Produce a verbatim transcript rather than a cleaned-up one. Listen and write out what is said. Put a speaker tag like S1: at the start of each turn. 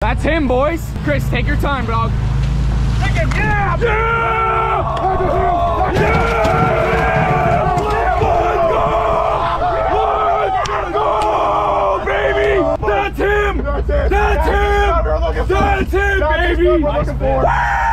S1: That's him, boys. Chris, take your time, dog.
S2: Take him, yeah!
S1: Yeah! Yeah! Let's go! Let's go, baby! That's him! That's him! That's him, baby!
S2: We're looking for.